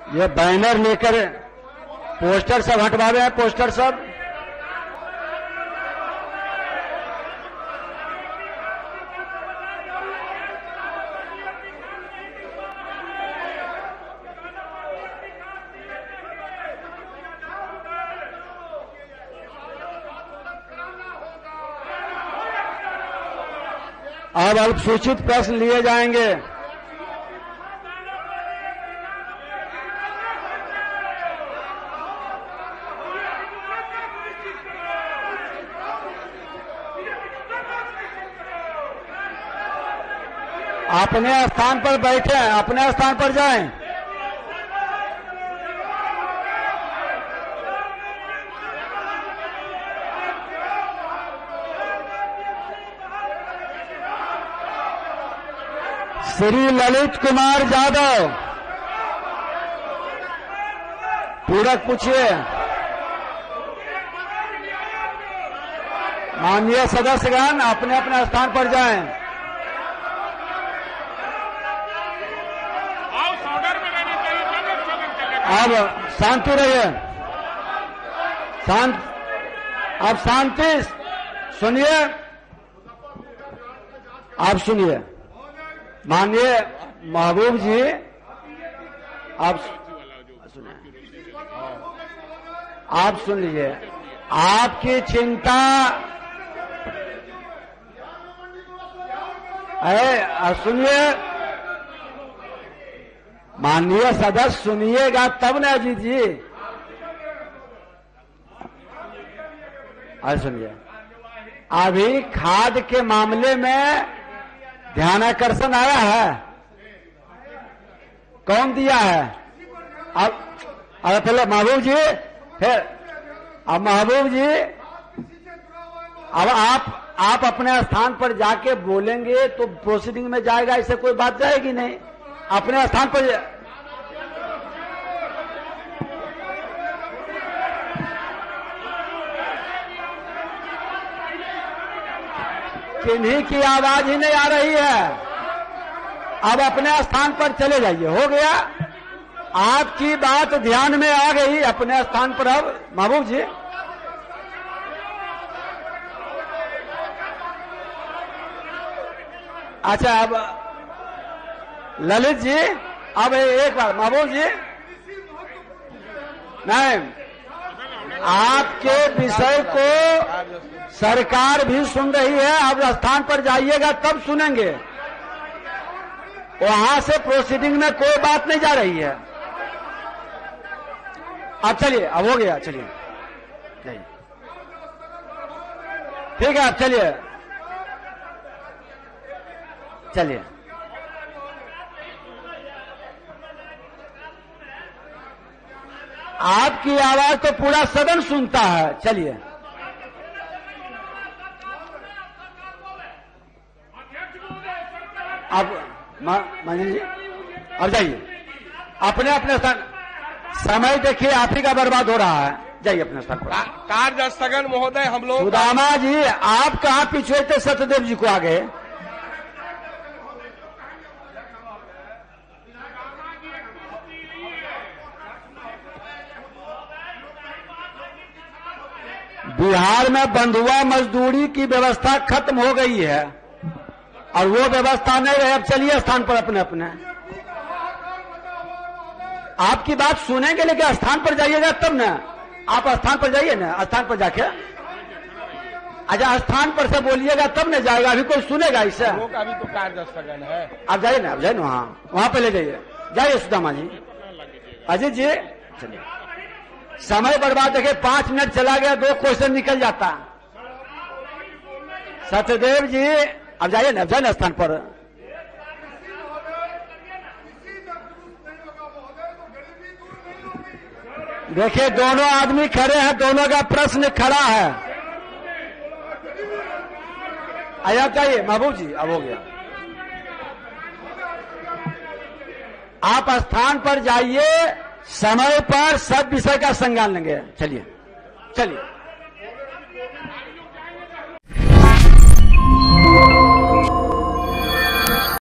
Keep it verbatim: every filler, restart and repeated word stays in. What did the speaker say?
ये बैनर लेकर पोस्टर सब हटवा रहे हैं, पोस्टर सब। अब अल्पसूचित प्रश्न लिए जाएंगे। अपने स्थान पर बैठे, अपने स्थान पर जाएं। श्री ललित कुमार यादव, पूरक पूछिए। माननीय सदस्यगण अपने अपने स्थान पर जाएं। अब शांति रहिए, शांत। अब शांति सुनिए, आप सुनिए। माननीय महबूब जी, आप सुनिए, आप सुन लीजिए। आपकी चिंता है, सुनिए। माननीय सदस्य सुनिएगा तब ना अजीत जी। और सुनिए, अभी खाद के मामले में ध्यानाकर्षण आया है, कौन दिया है? अब अब पहले महबूब जी, फिर अब महबूब जी, अब आप आप अपने स्थान पर जाके बोलेंगे तो प्रोसीडिंग में जाएगा, इससे कोई बात जाएगी नहीं। अपने स्थान पर किन्हीं की आवाज ही नहीं आ रही है। अब अपने स्थान पर चले जाइए, हो गया। आपकी बात ध्यान में आ गई, अपने स्थान पर। अब महबूब जी, अच्छा अब ललित जी, अब एक बार महबूब जी, नहीं, आपके विषय को सरकार भी सुन रही है। अब स्थान पर जाइएगा तब सुनेंगे, वहां से प्रोसीडिंग में कोई बात नहीं जा रही है। अब चलिए, अब हो गया, चलिए ठीक है। अब चलिए चलिए आपकी आवाज तो पूरा सदन सुनता है। चलिए, अब मानी जी, अब जाइए अपने अपने स्थान। समय देखिए आप ही का बर्बाद हो रहा है, जाइए अपने स्थान पर। कार्य स्थगन महोदय, हम लोग। सुदामा जी, आप कहाँ पीछे थे सत्यदेव जी को आगे? बिहार में बंधुआ मजदूरी की व्यवस्था खत्म हो गई है और वो व्यवस्था नहीं रहे। अब चलिए स्थान पर अपने अपने। आपकी बात सुनेंगे लेकिन स्थान पर जाइएगा तब ना। आप स्थान पर जाइए ना, स्थान पर जाके, अच्छा स्थान पर से बोलिएगा तब ना जाएगा। अभी कोई सुनेगा इससे? अभी तो कार्य स्थगन है। आप जाइए ना, आप जाइए ना, वहाँ वहाँ पे ले जाइए। जाइए सुदामा जी। अजीत जी, चलिए। समय बर्बाद देखिए, पांच मिनट चला गया, दो क्वेश्चन निकल जाता। सत्यदेव जी, अब जाइए ना, अब जाइए ना स्थान पर। देखिए दोनों आदमी खड़े हैं, दोनों का प्रश्न खड़ा है। आया चाहिए महबूब जी, अब हो गया। आप स्थान पर जाइए, समय पर सब विषय का संज्ञान लेंगे। चलिए चलिए।